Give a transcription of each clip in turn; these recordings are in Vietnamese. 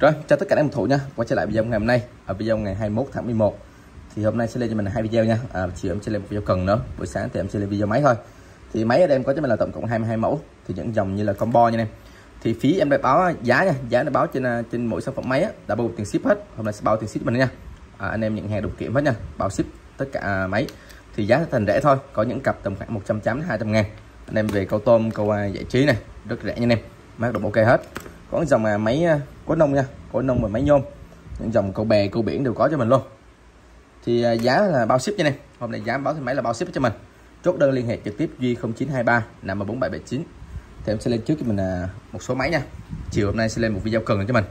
Rồi, chào tất cả các em thủ nha. Quay trở lại video ngày hôm nay. Ở video ngày 21 tháng 11 thì hôm nay sẽ lên cho mình hai video nha. Chiều em sẽ lên một video cần nữa, buổi sáng thì em sẽ lên video máy thôi. Thì máy ở đây em có cho mình là tổng cộng 22 mẫu, thì những dòng như là combo nha em. Thì phí em đã báo giá nha, giá đã báo trên mỗi sản phẩm máy á, đã bao gồm tiền ship hết. Hôm nay sẽ bao tiền ship mình nha. Anh em nhận hàng đúng kiểm hết nha, bao ship tất cả máy. Thì giá thành rẻ thôi, có những cặp tầm khoảng 180 đến 200 ngàn. Anh em về câu tôm, câu giải trí này, rất rẻ nha anh em. Máy độ ok hết. Có dòng máy cối nông nha, cối nông và máy nhôm, những dòng câu bè câu biển đều có cho mình luôn. Thì giá là bao ship nha em. Hôm nay giá báo thì máy là bao ship cho mình. Chốt đơn liên hệ trực tiếp Duy 0923 53779. Thì em sẽ lên trước cho mình một số máy nha. Chiều hôm nay sẽ lên một video cần cho mình.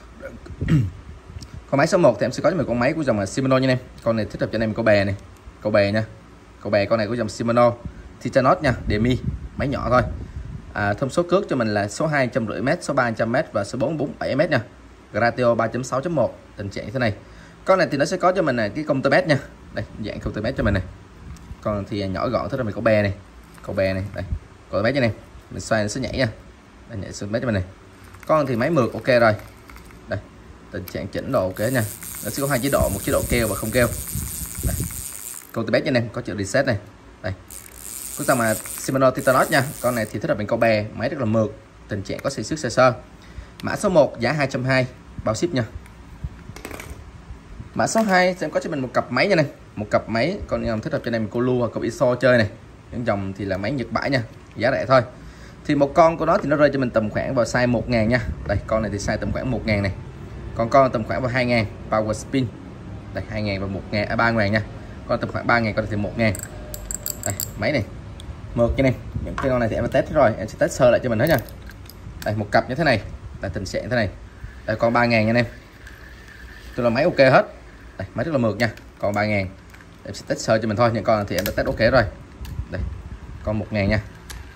Con máy số 1 thì em sẽ có cho mình con máy của dòng Shimano nha em. Con này thích hợp cho anh em câu bè này, câu bè nha. Câu bè con này của dòng Shimano Titanos nha, Demi, máy nhỏ thôi. Thông số cước cho mình là số 2 150m, số 3 100m và số 4 47m nha. Ratio 3.6.1, tình trạng như thế này. Con này thì nó sẽ có cho mình cái công tơ mét nha. Đây, dạng công tơ mét cho mình này. Còn thì nhỏ gọn thế là mình có bè này. Câu bè này, đây. Công tơ mét cho này. Mình xoay nó sẽ nhảy nha. Đây, nhảy xuống mét cho mình này. Con thì máy mượt ok rồi. Đây, tình trạng chỉnh độ ok nha. Nó sẽ có hai chế độ, một chế độ keo và không keo. Đây. Công tơ mét cho anh em, có chữ reset này. Đây. Có dòng Shimano Titanos nha. Con này thì thích hợp bằng câu bè, máy rất là mượt, tình trạng có xì xước sơ sơ. Mã số 1 giá 220, bao ship nha. Mã số 2 xem có cho mình một cặp máy nha này, một cặp máy con dòng thích hợp cho anh em câu lưu hoặc câu ISO chơi này. Những dòng thì là máy Nhật bãi nha, giá rẻ thôi. Thì một con của nó thì nó rơi cho mình tầm khoảng vào size 1.000 nha. Đây, con này thì size tầm khoảng 1.000 này. Còn con tầm khoảng vào 2.000 power spin. Đây, 2.000 và 1.000 3.000 nha. Con tầm khoảng 3.000, con này thì 1.000. Đây, máy này mượt cho nên những cái con này thì em đã test rồi, em sẽ test sơ lại cho mình hết nha. Đây, một cặp như thế này là tình trạng thế này. Đây, con 3.000 nha anh em, tôi là máy ok hết. Đây, máy rất là mượt nha, còn 3.000 em sẽ test sơ cho mình thôi. Những con thì em đã test ok rồi. Đây, con 1.000 nha.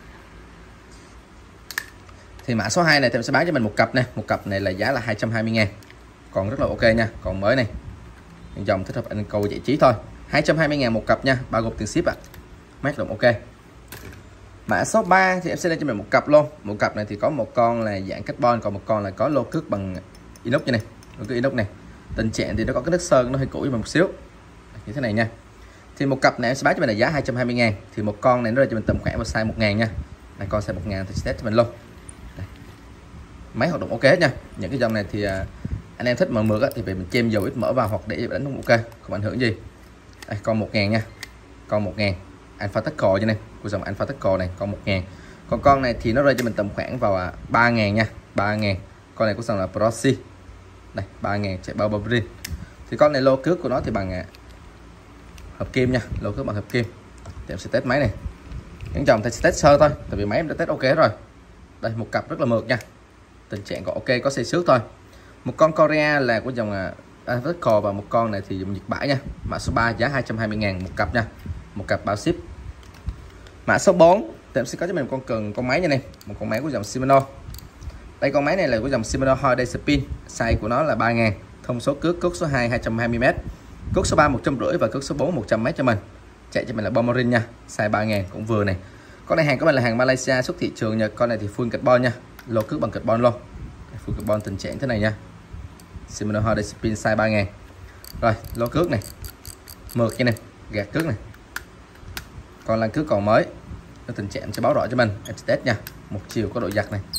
Thì mã số 2 này thì em sẽ bán cho mình một cặp này, một cặp này là giá là 220.000, còn rất là ok nha, còn mới này, những dòng thích hợp anh câu giải trí thôi. 220.000 một cặp nha, bao gồm tiền ship mát động ok. Mã số 3 thì em sẽ lên cho mình một cặp luôn. Một cặp này thì có một con là dạng carbon, còn một con là có lô cước bằng inox như này, lô cước inox này. Tình trạng thì nó có cái nước sơn nó hơi cũ một xíu như thế này nha. Thì một cặp này em sẽ bán cho mình là giá 220.000. Thì một con này nó rơi cho mình tầm khoảng vào size 1.000 nha. Này, con size 1.000 thì test cho mình luôn. Đây. Máy hoạt động ok hết nha. Những cái dòng này thì anh em thích mà mượt thì về mình chêm dầu ít mỡ vào hoặc để đánh cũng ok, không ảnh hưởng gì. Đây, con 1.000 nha, con 1.000 Alpha Tackle cho này, của dòng Alpha Tackle này, con 1.000. Còn con này thì nó rơi cho mình tầm khoảng vào 3.000 nha, 3.000. Con này của dòng là Proxy. Đây, 3.000 chạy bao bobrin. Thì con này lô cước của nó thì bằng hợp kim nha, lô cước bằng hợp kim. Thì em sẽ test máy này. Những dòng thì sẽ test sơ thôi, tại vì máy em đã test ok rồi. Đây, một cặp rất là mượt nha. Tình trạng có ok, có xây xước thôi. Một con Korea là của dòng Alpha Tackle và một con này thì dùng Nhật bãi nha. Mã số 3 giá 220.000 một cặp nha. Một cặp bao ship. Mã số 4 thì em sẽ có cho mình con máy như này, một con máy của dòng Shimano. Đây, con máy này là của dòng Shimano Holiday Spin, size của nó là 3.000, thông số cước số 2 220m, cước số 3 150 và cước số 4 100m cho mình. Chạy cho mình là Bomarin nha, size 3.000 cũng vừa này. Con này hàng của mình là hàng Malaysia, xuất thị trường Nhật. Con này thì full carbon nha, lô cước bằng carbon luôn. Full carbon tình trạng thế này nha. Shimano Holiday Spin size 3.000. Rồi, lô cước này mượt như này, gạt cước này, còn là cước còn mới. Cái tình trạng sẽ báo rõ cho mình, em sẽ test nha. Một chiều có độ giặt này.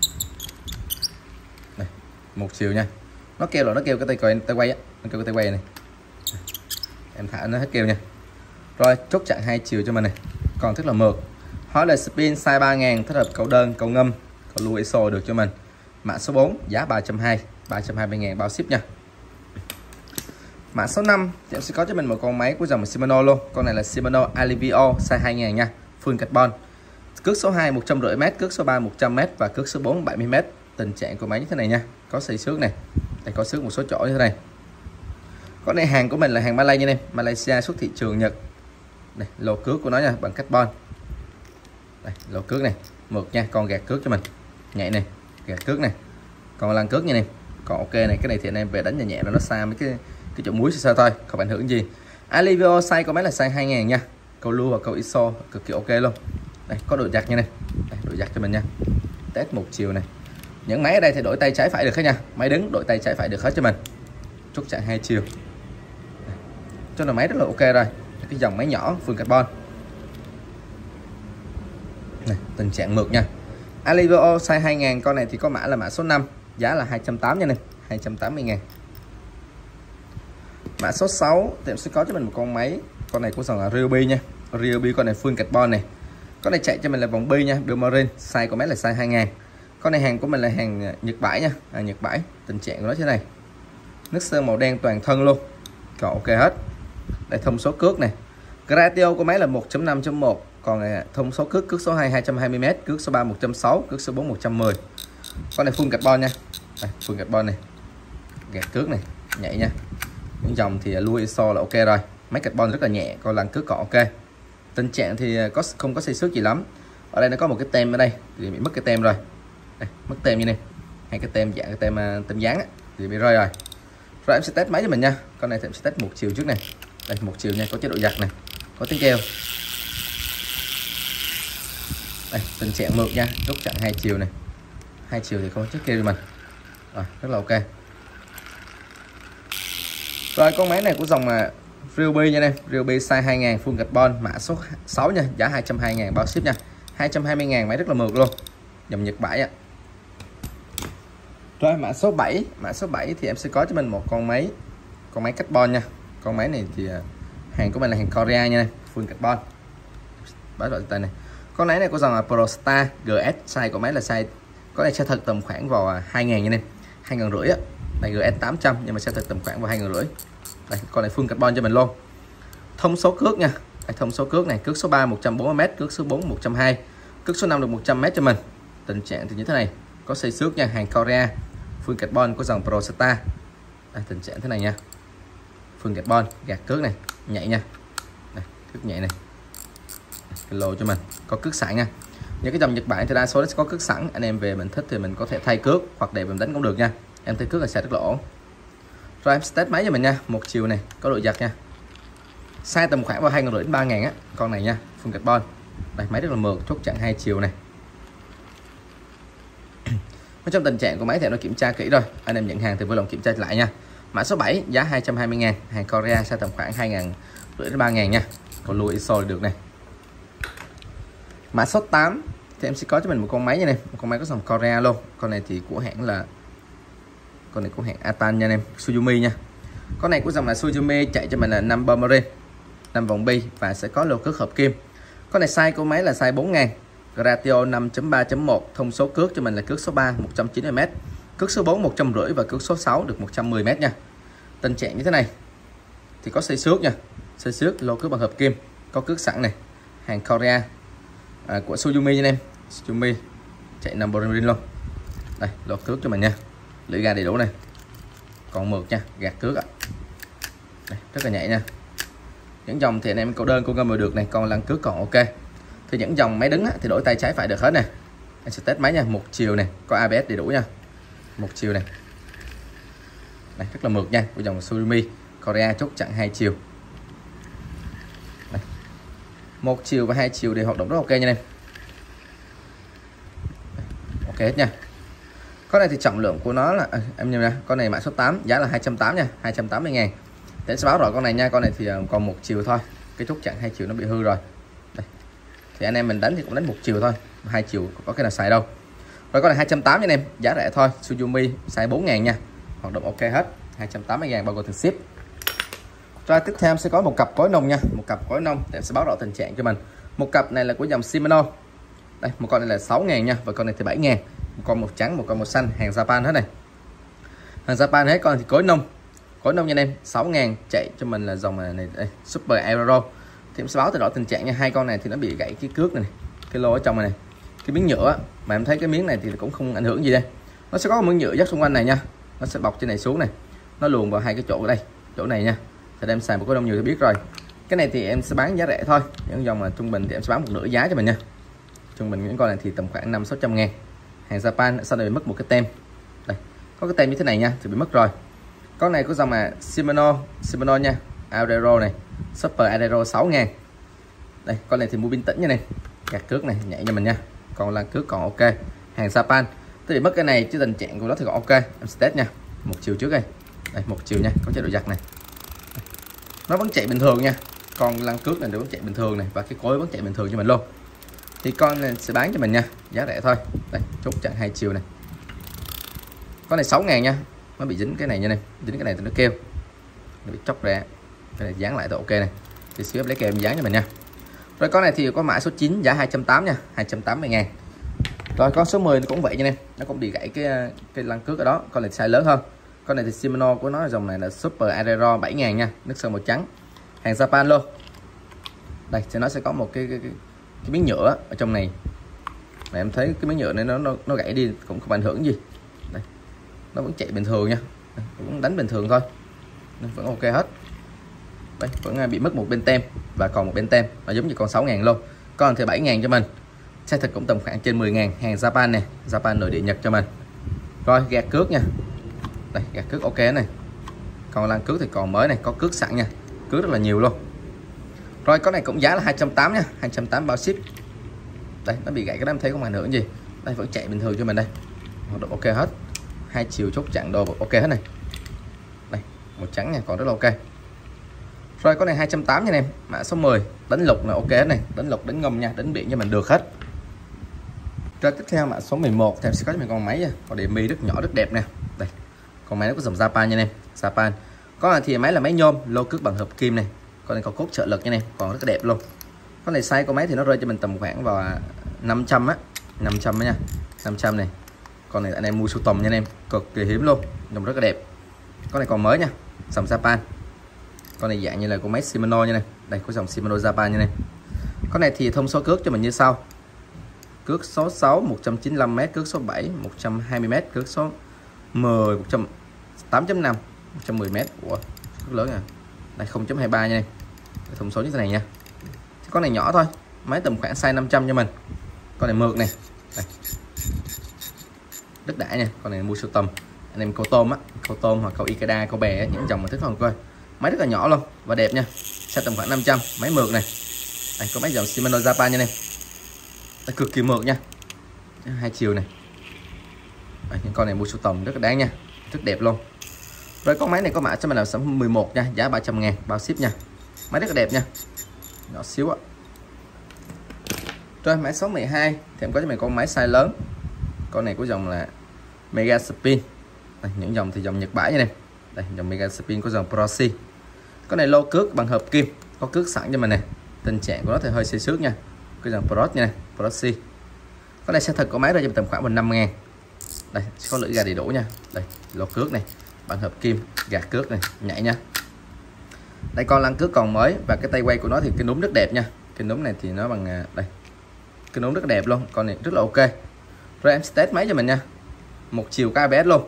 Đây, một chiều nha. Nó kêu là nó kêu cái tay quay á, nó kêu cái tay quay này. Em thả nó hết kêu nha. Rồi, chốt chặn hai chiều cho mình này. Còn rất là mượt. Holiday Spin size 3.000, thích hợp câu đơn, câu ngâm, câu lưu ISO được cho mình. Mã số 4 giá 320, 320.000 bao ship nha. Mã số 5 thì em sẽ có cho mình một con máy của dòng Shimano luôn. Con này là Shimano Alivio size 2.000 nha, full carbon. Cước số 2 150m, cước số 3 100m và cước số 4 70m. Tình trạng của máy như thế này nha, có xây xước này. Đây, có xước một số chỗ như thế này. Con này hàng của mình là hàng Malay nha em, Malaysia, xuất thị trường Nhật. Đây, lô cước của nó nha, bằng carbon. Đây, lô cước này, mượt nha, con gạt cước cho mình. Nhạy này, gạt cước này. Còn lăn cước nha em. Còn ok này, cái này thì anh em về đánh nhẹ nhẹ nó xa mấy cái chỗ muối sơ thôi, không ảnh hưởng gì. Alivio size của máy là size 2.000 nha, câu lưu và câu ISO cực kỳ ok luôn. Đây, có độ giặt nha này. Đây, độ giặt cho mình nha. Test một chiều này. Những máy ở đây thì đổi tay trái phải được hết nha, máy đứng đổi tay trái phải được hết cho mình. Chốt chặn 2 chiều. Cho là máy rất là ok rồi. Cái dòng máy nhỏ full carbon này, tình trạng mượt nha. Alivio size 2000, con này thì có mã là mã số 5, giá là 280 nha này, 280.000. Mã số 6 thì em sẽ có cho mình một con máy, con này của dòng là Ryobi nha. Ryobi con này full carbon này. Con này chạy cho mình là vòng bi nha, Biomarine, size của máy là size 2000. Con này hàng của mình là hàng Nhật bãi nha, Nhật bãi. Tình trạng của nó thế này. Nước sơn màu đen toàn thân luôn. Còn ok hết. Đây thông số cước này. Ratio của máy là 1.5.1, còn thông số cước số 2 220m, cước số 3 160, cước số 4 110. Con này full carbon nha. Đây, full carbon này. Gạt cước này, nhạy nha. Những dòng thì Louis ISO là ok rồi. Máy carbon rất là nhẹ, còn lăn cước còn ok. Tình trạng thì không có xây xước gì lắm. Ở đây nó có một cái tem ở đây thì bị mất cái tem rồi. Đây, mất tem như này. Hay cái tem dạng cái tem dán á, thì bị rơi rồi. Rồi em sẽ test máy cho mình nha. Con này thì em sẽ test một chiều trước này. Đây, một chiều nha, có chế độ giật này, có tiếng kêu. Đây, tình trạng mượt nha, chốt chặn 2 chiều này. 2 chiều thì không có tiếng kêu cho mình. Rồi, rất là ok. Rồi con máy này của dòng là Ryobi nha em, Ryobi size 2000 full carbon, mã số 6 nha, giá 220.000 bao ship nha. 220.000, máy rất là mượt luôn. Dòng Nhật bãi ạ. Rồi mã số 7, mã số 7 thì em sẽ có cho mình một con máy carbon nha. Con máy này thì hàng của mình là hàng Korea nha, full carbon. Báo loại tên này. Con máy này của dòng là ProStar GS, size của máy là size có này sẽ thực tầm khoảng vào 2000 nha em. 2.500 á. Đây GS 800 nhưng mà sẽ thực tầm khoảng vào 2.500. Đây, con này full carbon cho mình luôn. Thông số cước nha. Đây, thông số cước này, cước số 3 140m, cước số 4 120, cước số 5 được 100m cho mình. Tình trạng thì như thế này, có xây xước nha, hàng Korea, full carbon của dòng ProStar. Đây, tình trạng thế này nha. Full carbon, gạt cước này, nhạy nha. Đây, cước nhạy này. Cái lô cho mình, có cước sẵn nha. Những cái dòng Nhật Bản thì đa số nó sẽ có cước sẵn, anh em về mình thích thì mình có thể thay cước hoặc để mình đánh cũng được nha. Em thấy cước là sẽ rất là ổn. Rồi em test máy cho mình nha, một chiều này, có độ giật nha. Size tầm khoảng vào 2.500 đến 3.000 á, con này nha, full carbon. Đây, máy rất là mượt, chốt chặn 2 chiều này. Ở trong tình trạng của máy thì nó kiểm tra kỹ rồi, anh em nhận hàng thì vui lòng kiểm tra lại nha. Mã số 7 giá 220.000, hàng Korea size tầm khoảng 2.500 đến 3.000 nha. Còn Louis ISO được này. Mã số 8 thì em sẽ có cho mình một con máy nha em, một con máy có dòng Korea luôn. Con này thì của hãng là Atan nha em, Suzumi nha. Con này của dòng là Suzumi, chạy cho mình là 5 Biomarine, 5 vòng bi và sẽ có lô cước hợp kim. Con này size của máy là size 4000, ratio 5.3.1, thông số cước cho mình là cước số 3 190m, cước số 4 150 và cước số 6 được 110m nha. Tình trạng như thế này thì có xây xước nha, xây xước, lô cước bằng hợp kim, có cước sẵn này, hàng Korea của Suzumi nha em, Suzumi chạy 5 Biomarine luôn. Đây, lô cước cho mình nha, lưỡi ga đầy đủ này, còn mượt nha, gạt cước ạ. Đây, rất là nhạy nha. Những dòng thì anh em câu đơn cô ngâm được này, con lăn cước còn ok. Thì những dòng máy đứng á, thì đổi tay trái phải được hết nè. Anh sẽ test máy nha, một chiều này, có ABS đầy đủ nha, một chiều này. Đây, rất là mượt nha, của dòng Suzumi Korea, chốt chặn 2 chiều. Đây. Một chiều và 2 chiều đều hoạt động rất ok nha em. Ok hết nha. Con này thì trọng lượng của nó là em nhìn nha, con này mã số 8 giá là 280 nha, 280.000. Để sẽ báo rồi con này nha, con này thì còn một chiều thôi, cái chốt chặn 2 chiều nó bị hư rồi. Đây. Thì anh em mình đánh thì cũng đánh một chiều thôi, 2 chiều có cái nào xài đâu. Rồi con này 280 anh em, giá rẻ thôi, Suzumi size 4000 nha, hoạt động ok hết, 280.000 bao gồm tiền ship. Rồi tiếp theo sẽ có một cặp cối nông nha, một cặp cối nông để sẽ báo rõ tình trạng cho mình. Một cặp này là của dòng Shimano. Đây, một con này là 6.000 nha, và con này thì 7.000. Một con màu trắng, một con màu xanh, hàng Japan hết này. Hàng Japan hết, con thì cối nông nha anh em, 6.000, chạy cho mình là dòng này đây, Super Aero. Thì em sẽ báo từ rõ tình trạng nha, hai con này thì nó bị gãy cái cước này, cái lô ở trong này, cái miếng nhựa, mà em thấy cái miếng này thì cũng không ảnh hưởng gì đây. Nó sẽ có một miếng nhựa dắt xung quanh này nha, nó sẽ bọc trên này xuống này, nó luồn vào hai cái chỗ ở đây, chỗ này nha. Thì em xài một cối nông nhiều thì biết rồi. Cái này thì em sẽ bán giá rẻ thôi, những dòng mà trung bình thì em sẽ bán một nửa giá cho mình nha. Trung bình những con này thì tầm khoảng 500-600 ngàn. Hàng Japan sau này mất một cái tem. Đây, có cái tem như thế này nha, thì bị mất rồi. Con này có dòng mà Shimano nha, Aero này, Super Aero 6.000. Đây, con này thì mua pin tĩnh nha này, gạt cước này, nhạy cho mình nha. Còn là cước còn ok. Hàng Japan, Thì mất cái này chứ tình trạng của nó thì còn ok. Em sẽ test nha. Một chiều trước đây. Đây, một chiều nha, có chế độ giật này. Nó vẫn chạy bình thường nha. Con lăn cước này nó vẫn chạy bình thường này, và cái cối vẫn chạy bình thường cho mình luôn. Thì con này sẽ bán cho mình nha, giá rẻ thôi. Đây, chốt chặn 2 chiều này. Con này 6.000 nha. Nó bị dính cái này nha này, dính cái này thì nó kêu. Nó bị chóc ra. Cái này dán lại thì ok này. Thì xíu lấy kèm dán cho mình nha. Rồi con này thì có mã số 9 giá 280 nha, 280.000. Rồi con số 10 cũng vậy nha em, nó cũng bị gãy cái lăn cước ở đó, con này size lớn hơn. Con này thì Shimano của nó dòng này là Super Aero 7.000 nha, nước sơn màu trắng, hàng Japan luôn. Đây thì nó sẽ có một cái miếng nhựa ở trong này. Mà em thấy cái miếng nhựa này nó gãy đi cũng không ảnh hưởng gì. Đây, nó vẫn chạy bình thường nha, đây, cũng đánh bình thường thôi, nó vẫn ok hết. Đây, vẫn bị mất một bên tem và còn một bên tem, nó giống như con 6.000 luôn. Con thì 7.000 cho mình. Size thịt cũng tầm khoảng trên 10.000, hàng Japan này, Japan nội địa Nhật cho mình. Rồi gạt cước nha. Đây, gạt cước ok này. Còn lăn cước thì còn mới này, có cước sẵn nha. Cước rất là nhiều luôn. Rồi con này cũng giá là 280 nha, 280 bao ship. Đây, nó bị gãy cái đó em thấy không ảnh hưởng gì. Đây vẫn chạy bình thường cho mình đây. Hoạt động ok hết. 2 chiều chốt chặn đồ ok hết này. Đây, màu trắng nha, còn rất là ok. Rồi con này 280 nha em, mã số 10, đánh lục là ok hết này, đánh lục đánh ngâm nha, đánh biển cho mình được hết. Rồi tiếp theo mã số 11 thì em sẽ có cho mình con máy nha, con đệm mi rất nhỏ rất đẹp nè. Đây, con máy nó có dòng Japan nha em, Japan. Con này thì máy là máy nhôm, lô cước bằng hợp kim này, con này có cốt trợ lực nha em, còn rất là đẹp luôn. Con này size con máy thì nó rơi cho mình tầm khoảng vào 500 á, 500 á nha, 500 này. Con này anh em mua sưu tầm nha em, cực kỳ hiếm luôn, nhưng rất là đẹp. Con này còn mới nha, dòng Japan. Con này dạng như là con máy Shimano như này, đây có dòng Shimano Japan như này. Con này thì thông số cước cho mình như sau: cước số 6 195m, cước số 7 120m, cước số 10 8.5 110m. Ủa, rất lớn à. Đây 0.23 nha, thông số như thế này nha. Con này nhỏ thôi, máy tầm khoảng size 500 cho mình. Con này mượt này, đây. Rất đã nha, con này mua sưu tầm anh em câu tôm á, câu tôm hoặc câu Ikeda, câu bè á, những dòng mà thích không coi. Máy rất là nhỏ luôn và đẹp nha, size tầm khoảng 500, máy mượt này. Đây có máy dòng Shimano Japan nha em, đây, cực kỳ mượt nha, 2 chiều này. Đây, những con này mua sưu tầm rất là đáng nha, rất đẹp luôn. Rồi con máy này có mã cho mình là số 11 nha, giá 300.000 bao ship nha, máy rất là đẹp nha, nhỏ xíu á. Rồi mã số 12 thì em có cho mình con máy size lớn, con này của dòng là Mega Spin. Đây, những dòng thì dòng Nhật Bản nha em. Đây dòng Mega Spin có dòng Prosi. Con này lô cước bằng hợp kim, có cước sẵn cho mình này. Tình trạng của nó thì hơi xì xước nha. Cái dòng Pros nha, Prosi. Con này xe thật của máy ra cho tầm khoảng 15.000. Đây có lưỡi gà đầy đủ nha. Đây lô cước này, bằng hợp kim, gạt cước này, nhảy nha. Đây con lăn cước còn mới và cái tay quay của nó thì cái núm rất đẹp nha. Cái núm này thì nó bằng đây. Cái núm rất đẹp luôn, con này rất là ok. Rồi em test máy cho mình nha. Một chiều có ABS luôn.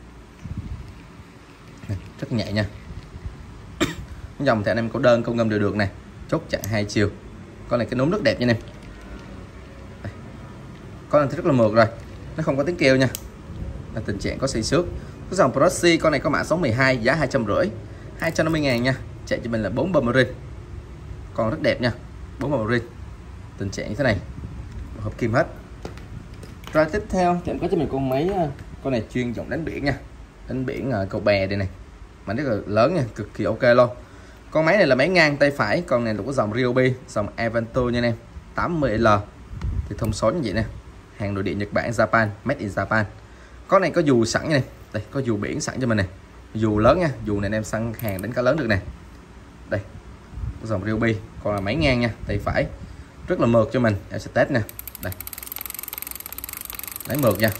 Rất nhạy nha. Dòng thì anh em có đơn công ngâm đều được này, chốt chặn 2 chiều. Con này cái núm rất đẹp nha anh em. Đây. Con này thì rất là mượt rồi, nó không có tiếng kêu nha, là tình trạng có xì xước. Cái dòng Prosi con này có mã số 12, giá 250, 250.000 nha, chạy cho mình là 4 bơm rin. Con rất đẹp nha, 4 bơm rin, tình trạng như thế này, hợp kim hết. Rồi tiếp theo thì em có cho mình con máy, con này chuyên dụng đánh biển nha, đánh biển cầu bè đây này, mà rất là lớn nha, cực kỳ ok luôn. Con máy này là máy ngang tay phải, con này là có dòng Ryobi, dòng Avanto nha anh em, 80L thì thông số như vậy nè, hàng nội địa Nhật Bản, Japan, made in Japan. Con này có dù sẵn nha này, đây có dù biển sẵn cho mình này, dù lớn nha, dù này anh em săn hàng đánh cá lớn được nè. Đây có dòng Ryobi, còn là máy ngang nha, tay phải, rất là mượt cho mình. Em sẽ test nè, đây máy mượt nha.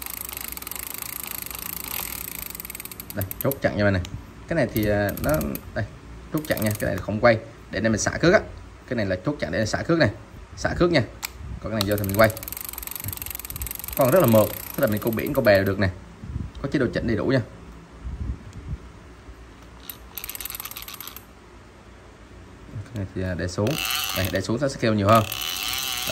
Đây chốt chặn cho mình này, cái này thì nó đây chốt chặn nha, cái này là không quay để nên mình xả cước á, cái này là chốt chặn để xả cước này, xả cước nha. Còn cái này vô thì mình quay, con rất là mượt, tức là mình câu biển câu bè được nè, có chế độ chỉnh đầy đủ nha. Cái này thì để xuống, đây, để xuống nó sẽ kêu nhiều hơn. Đây.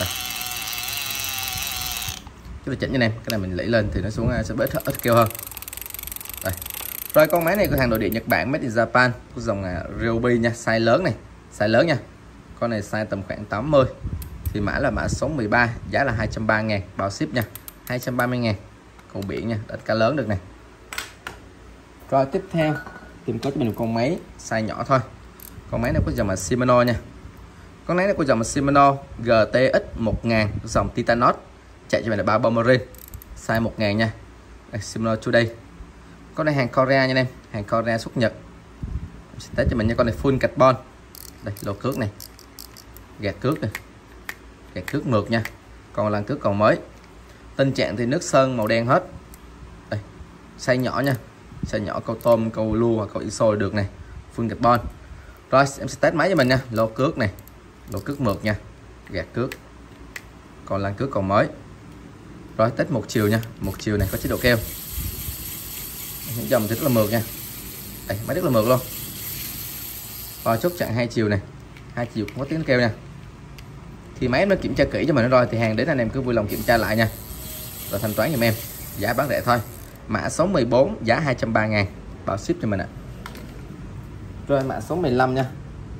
Chế độ chỉnh cho em, cái này mình lấy lên thì nó xuống sẽ bớt ít kêu hơn. Đây. Rồi con máy này của hàng nội địa Nhật Bản, made in Japan, của dòng Ryobi nha, size lớn này, size lớn nha. Con này size tầm khoảng 80 thì mã là mã số 13, giá là 230.000 bao ship nha, 230.000. câu biển nha, đánh cá lớn được này. Rồi tiếp theo tìm có cho mình một con máy size nhỏ thôi. Con máy này có dòng là Shimano nha. Con máy này có dòng là Shimano GTX 1000 dòng Titanos, chạy cho mình là 3 bông marine, size 1000 nha. Đây, Shimano Today. Con này hàng Korea nha em, hàng Korea xuất Nhật. Sẽ test cho mình nha. Con này full carbon. Đây, lô cước này, gạt cước này, gạt cước mượt nha. Còn lăn cước còn mới. Tình trạng thì nước sơn màu đen hết. Đây, size nhỏ nha, size nhỏ câu tôm, câu lu hoặc câu iso được này, full carbon. Rồi em sẽ test máy cho mình nha. Lô cước này, lô cước mượt nha, gạt cước, còn lăn cước còn mới. Rồi test một chiều nha, một chiều này có chế độ keo, những dòng thì rất là mượt nha. Đây, máy rất là mượt luôn. Rồi chốt chặn hai chiều này, hai chiều cũng có tiếng keo nha. Thì máy nó kiểm tra kỹ cho mình rồi thì hàng đến anh em cứ vui lòng kiểm tra lại nha. Rồi thanh toán giùm em, giá bán rẻ thôi. Mã số 14 giá 230.000, bao ship cho mình ạ. Rồi mã số 15 nha.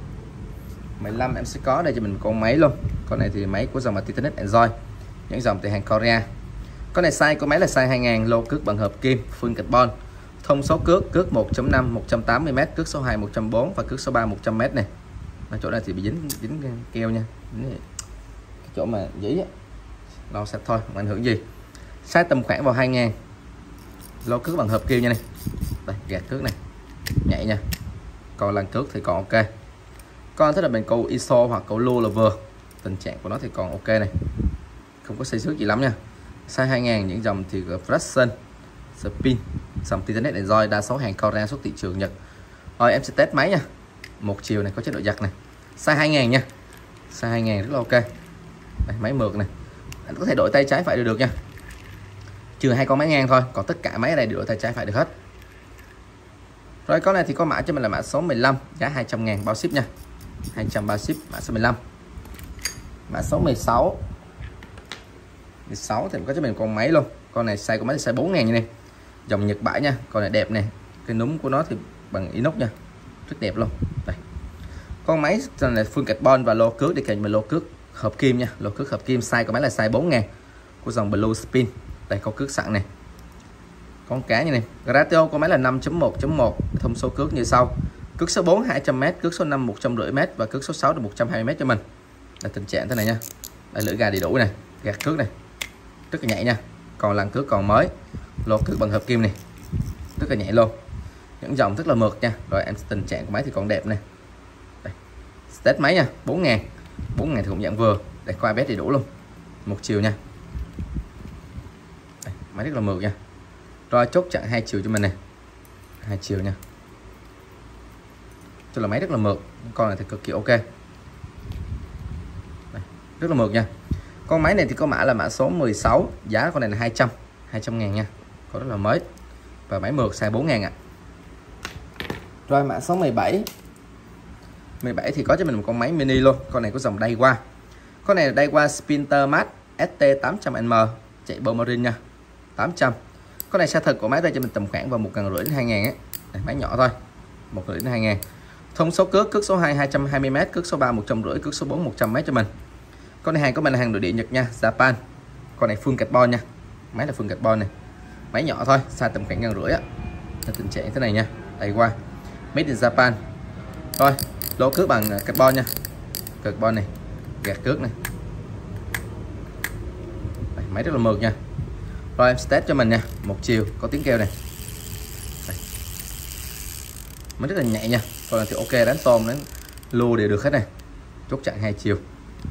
15 em sẽ có đây cho mình một con máy luôn. Con này thì máy của dòng là Titanet Enjoy, những dòng từ hàng Korea. Con này size của máy là size 2000, lô cước bằng hợp kim, full carbon. Thông số cước 1.5 180m, cước số 2 140 và cước số 3 100m này. Ở chỗ này thì bị dính keo nha. Cái chỗ mà dĩ lau sạch thôi, không ảnh hưởng gì. Size tầm khoảng vào 2000. Lô cước bằng hợp kim nha này. Đây, gạt cước này, nhạy nha. Còn lăn cước thì còn ok. Con thích là mình câu iso hoặc câu lu là vừa. Tình trạng của nó thì còn ok này, không có xây xước gì lắm nha. Size 2000, những dòng thì Fraction, Spin, dòng Titanet Enjoy, đa số hàng Korea xuất thị trường Nhật. Rồi em sẽ test máy nha. Một chiều này có chế độ giặt này, size 2000 nha, size 2000 rất là ok. Đây, máy mượt này, anh có thể đổi tay trái phải được nha, trừ hai con máy ngang thôi, còn tất cả máy ở đây đều đổi tay trái phải được hết. Rồi con này thì có mã cho mình là mã số 15, giá 200.000 bao ship nha, 200 bao ship. Mã số 15. Mã số 16. 16 thì có cho mình con máy luôn. Con này size của máy là size 4000 như này, dòng Nhật bãi nha. Con này đẹp này, cái núm của nó thì bằng inox nha, rất đẹp luôn. Đây, con máy này full carbon và lô cước đi kèm với lô cước hợp kim nha, lô cước hợp kim. Size của máy là size 4000 của dòng Blue Spin. Đây, có cước sẵn này, con cá như này. Ratio của máy là 5.1.1, thông số cước như sau: cước số 4 200m, cước số 5 150m và cước số 6 được 120m cho mình. Là tình trạng thế này nha. Đây, lưỡi gà đầy đủ này, gạt cước này, rất là nhạy nha. Còn lăn cước còn mới, lô cước bằng hợp kim này, rất là nhạy luôn, những dòng rất là mượt nha. Rồi em tình trạng của máy thì còn đẹp này. Đây, test máy nha, 4000 thì cũng dạng vừa. Để coi bé đầy đủ luôn, một chiều nha. Đây, máy rất là mượt nha. Rồi chốt chặn hai chiều cho mình này, hai chiều nha. Cho là máy rất là mượt, con này thì cực kỳ ok. Đây, rất là mượt nha. Con máy này thì có mã là mã số 16, giá con này là 200.000 nha, có rất là mới và máy mượt, size 4000 ạ. Rồi mã số 17. 17 thì có cho mình một con máy mini luôn. Con này có dòng Daiwa. Con này là Daiwa Spintermat ST800M, chạy bô marine nha, 800. Con này size thật của máy đây cho mình tầm khoảng vào 1.500 đến 2000 ấy. Đây, máy nhỏ thôi, 1.500 đến 2000. Thông số cước số 2 220m, cước số 3 150, cước số 4 100m cho mình. Con này hàng của mình là hàng nội địa Nhật nha, Japan. Con này full carbon nha, máy là full carbon này, máy nhỏ thôi, size tầm khoảng 1.500 á. Tình trạng thế này nha, Daiwa, made in Japan. Rồi lô cước bằng carbon nha, carbon này, gạt cước này. Đây, máy rất là mượt nha. Rồi em test cho mình nha, một chiều có tiếng keo này. Đây, máy rất là nhạy nha. Con này thì ok, đánh tôm đánh lu đều được hết này. Chốt chặn hai chiều.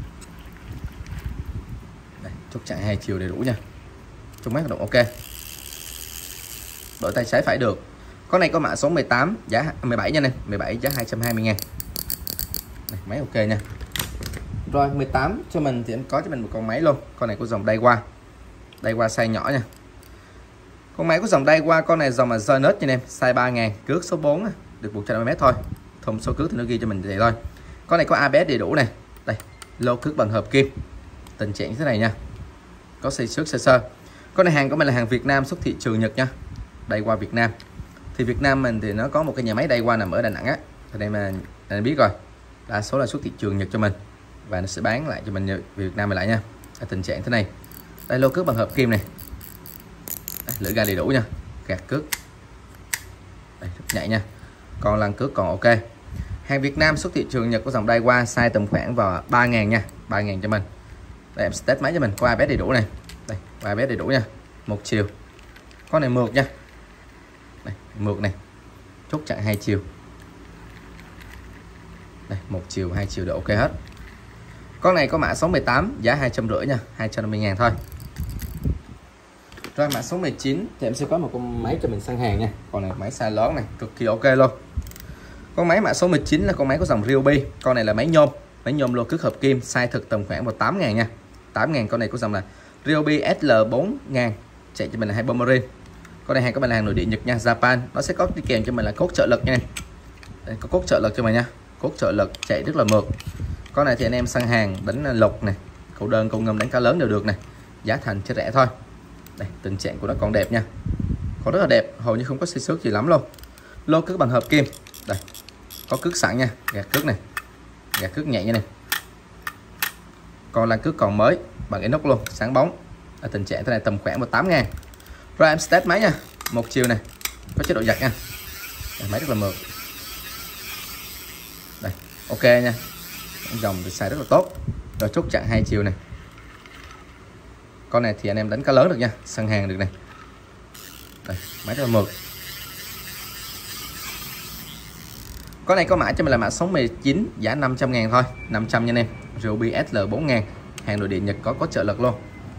Đây, chốt chặn hai chiều đầy đủ nha, trong máy hoạt động ok, đổi tay trái phải được. Con này có mã số 18, giá 17 nha này, 17 giá 220.000. Đây, máy ok nha. Rồi 18 cho mình thì em có cho mình một con máy luôn. Con này của dòng Daiwa, Daiwa size nhỏ nha. Con máy của dòng Daiwa, con này dòng là Zenith nha em, size 3000, cước số 4 được 150m thôi. Thông số cước thì nó ghi cho mình vậy thôi. Con này có ABS đầy đủ này. Đây, lô cước bằng hợp kim, tình trạng như thế này nha, có xây xước sơ sơ. Con này hàng của mình là hàng Việt Nam xuất thị trường Nhật nha, Daiwa Việt Nam. Thì Việt Nam mình thì nó có một cái nhà máy Daiwa nằm ở Đà Nẵng á, thì đây mà anh biết rồi, đa số là xuất thị trường Nhật cho mình và nó sẽ bán lại cho mình Việt Nam mình lại nha. Tình trạng thế này. Đây, lô cước bằng hợp kim này. Đây, lưỡi ga đầy đủ nha, gạt cước đây, rất nhạy nha, con lăn cước còn ok. Hàng Việt Nam xuất thị trường Nhật của dòng Daiwa, size tầm khoảng vào 3.000 nha, 3.000 cho mình. Đây em test máy cho mình, có ABS đầy đủ này, đây có ABS đầy đủ nha, một chiều, con này mượt nha, đây, mượt này, chốt chặn 2 chiều, đây một chiều 2 chiều đều ok hết. Con này có mã số 18, giá 250 nha, 250.000 thôi. Rồi mã số 19 thì em sẽ có một con máy cho mình săn hàng nha. Con này máy size lớn này, cực kỳ ok luôn. Con máy mã số 19 là con máy của dòng Ryobi. Con này là máy nhôm lô cước hợp kim, size thực tầm khoảng vào 8.000 nha. 8.000. Con này của dòng là Ryobi SL4000, chạy cho mình là 2 bông marine. Con này hàng các bạn hàng nội địa Nhật nha, Japan. Nó sẽ có đi kèm cho mình là cốt trợ lực nha. Đây, có cốt trợ lực cho mình nha. Cốt trợ lực chạy rất là mượt. Con này thì anh em săn hàng đánh lục này, câu đơn câu ngâm đánh cá lớn đều được này. Giá thành chỉ rẻ thôi. Đây, tình trạng của nó còn đẹp nha, còn rất là đẹp, hầu như không có xi xước gì lắm luôn. Lô cước bằng hợp kim, đây có cước sẵn nha, gạt cước này, gạt cước nhẹ như này, còn lăn cước còn mới bằng inox luôn, sáng bóng. Ở tình trạng thế này tầm khoảng 18.000. Rồi em test máy nha, một chiều này, có chế độ giật nha, đây, máy rất là mượt, đây ok nha, dòng thì xài rất là tốt. Rồi chốt chặn 2 chiều này. Con này thì anh em đánh cá lớn được nha, săn hàng được này. Đây, máy rất là mượt. Con này có mã cho mình là mã số 19, giá 500.000 thôi, 500 nha anh em. Ryobi SL4000, hàng nội địa Nhật, có trợ lực luôn.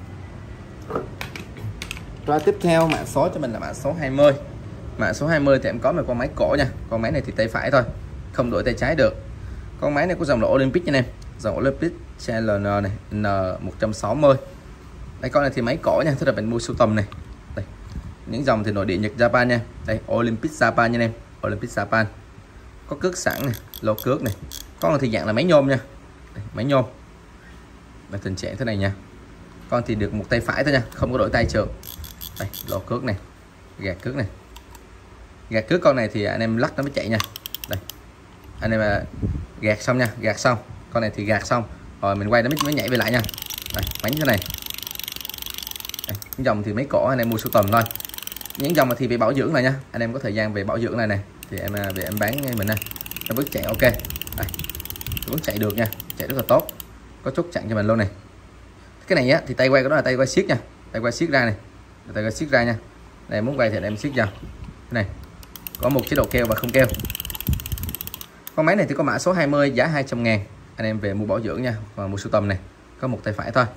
Rồi tiếp theo mã số cho mình là mã số 20. Mã số 20 thì em có một con máy cổ nha. Con máy này thì tay phải thôi, không đổi tay trái được. Con máy này của dòng là Olympic nha anh em. Dòng Olympic CLN này, N160. Đây con này thì máy cổ nha, tức là mình mua sưu tầm này. Đây, những dòng thì nội địa Nhật, Japan nha. Đây Olympic Japan nha anh em, Olympic Japan. Có cước sẵn này, lô cước này. Con này thì dạng là máy nhôm nha. Đây, máy nhôm. Và tình trạng thế này nha. Con thì được một tay phải thôi nha, không có đổi tay trượt. Đây, lô cước này, gạt cước này. Gạt cước con này thì anh em lắc nó mới chạy nha. Đây. Anh em gạt xong nha, gạt xong. Con này thì gạt xong, rồi mình quay nó mới nhảy về lại nha. Đây, bánh thế này. Đây, những dòng thì mấy cổ anh em mua sưu tầm thôi. Những dòng mà thì về bảo dưỡng này nha, anh em có thời gian về bảo dưỡng này thì em về em bán mình này, nó vẫn chạy ok. Đây, vẫn chạy được nha, chạy rất là tốt, có chốt chặn cho mình luôn này. Cái này á thì tay quay của nó là tay quay siết nha, tay quay siết ra này, tay quay siết ra nha. Này muốn quay thì em siết vào. Cái này có một chế độ keo và không keo. Con máy này thì có mã số 20, giá 200.000. Anh em về mua bảo dưỡng nha, và mua sưu tầm này, có một tay phải thôi.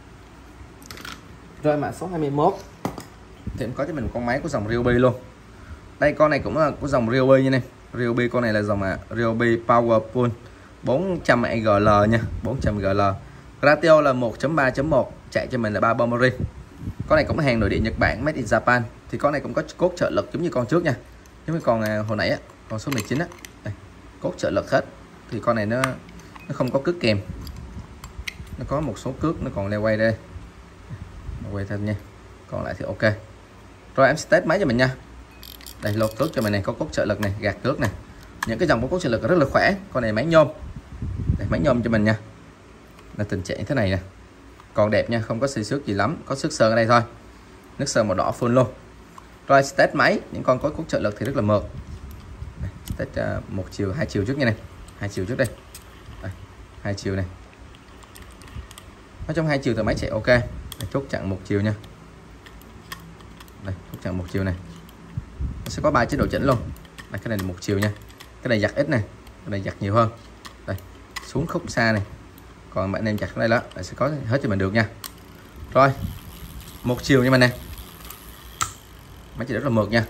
Rồi mã số 21 thì em có cho mình một con máy của dòng Ryobi luôn. Đây con này cũng là của dòng Ryobi nha này. Ryobi con này là dòng Ryobi Powerpool 400GL nha, 400GL. Ratio là 1.3.1, chạy cho mình là 3 bông marine. Con này cũng là hàng nội địa Nhật Bản, made in Japan. Thì con này cũng có cốt trợ lực giống như con trước nha, giống như con hồi nãy á, con số 19 á. Đây, cốt trợ lực hết. Thì con này nó không có cước kèm, nó có một số cước nó còn leo quay đây, quay thêm nha, còn lại thì ok. Rồi em test máy cho mình nha. Đây lột cước cho mình này, có cốt trợ lực này, gạt cước này, những cái dòng có cốt trợ lực rất là khỏe. Con này máy nhôm, đây, máy nhôm cho mình nha, là tình trạng thế này nè, còn đẹp nha, không có xì xước gì lắm, có sức sơn ở đây thôi, nước sơn màu đỏ full luôn. Rồi test máy, những con có cốt trợ lực thì rất là mượt. Test một chiều, 2 chiều trước nha này, 2 chiều trước đây, đây 2 chiều này, ở trong 2 chiều thì máy chạy ok. Đây, chốt chặn một chiều nha, đây chốt chặn một chiều này, nó sẽ có 3 chế độ chỉnh luôn. Đây, cái này là một chiều nha, cái này giặt ít này, cái này giặt nhiều hơn. Đây xuống khúc xa này, còn bạn em chặt đây đó, sẽ có hết cho mình được nha. Rồi một chiều như mình nè, máy chạy rất là mượt nha.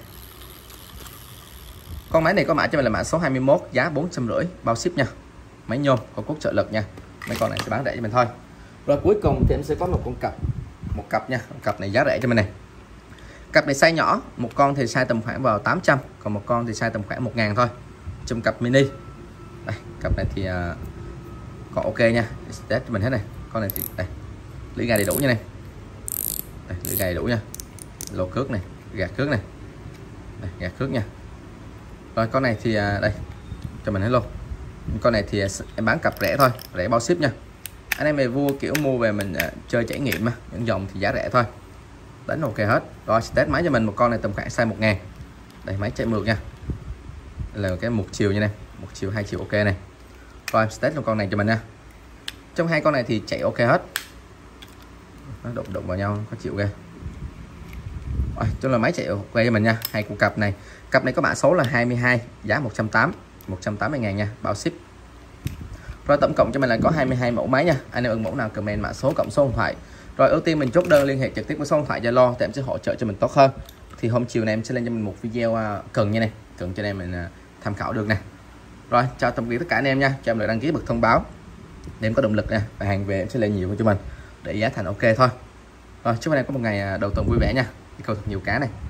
Con máy này có mã cho mình là mã số 21, giá 450, bao ship nha. Máy nhôm, có cốt trợ lực nha. Mấy con này sẽ bán rẻ cho mình thôi. Rồi cuối cùng thì em sẽ có một con cặp, một cặp nha. Cặp này giá rẻ cho mình này. Cặp này size nhỏ, một con thì size tầm khoảng vào 800, còn một con thì size tầm khoảng 1.000 thôi. Trong cặp mini. Đây, cặp này thì còn ok nha. Test cho mình hết này. Con này thì đây, lưỡi gà đầy đủ nha này. Đây, lưỡi gà đầy đủ nha. Lô cước này, gạt cước này. Đây, gạt cước nha. Rồi con này thì đây cho mình hết luôn. Con này thì em bán cặp rẻ thôi, rẻ bao ship nha. Anh em về vua kiểu mua về mình chơi trải nghiệm mà, những dòng thì giá rẻ thôi. đánh ok hết. Rồi test máy cho mình một con này tầm khoảng size 1000. Đây máy chạy mượt nha, đây là cái một chiều như này, một chiều 2 chiều ok này. Rồi test luôn con này cho mình nha. Trong hai con này thì chạy ok hết, nó đụng vào nhau khó chịu ghê. Rồi cho là máy chạy ok cho mình nha. Hai con cặp này có mã số là 22, giá 180.000 nha, bao ship. Rồi tổng cộng cho mình là có 22 mẫu máy nha. Anh em ưng mẫu nào comment mã số cộng số điện thoại. Rồi ưu tiên mình chốt đơn liên hệ trực tiếp với số điện thoại Zalo thì em sẽ hỗ trợ cho mình tốt hơn. Thì hôm chiều này em sẽ lên cho mình một video cần như này, cần cho em mình tham khảo được nè. Rồi chào tạm biệt tất cả anh em nha, cho em lại đăng ký bật thông báo để em có động lực nè, và hàng về em sẽ lên nhiều cho mình để giá thành ok thôi. Rồi chúc anh em có một ngày đầu tuần vui vẻ nha, đi câu thật nhiều cá này.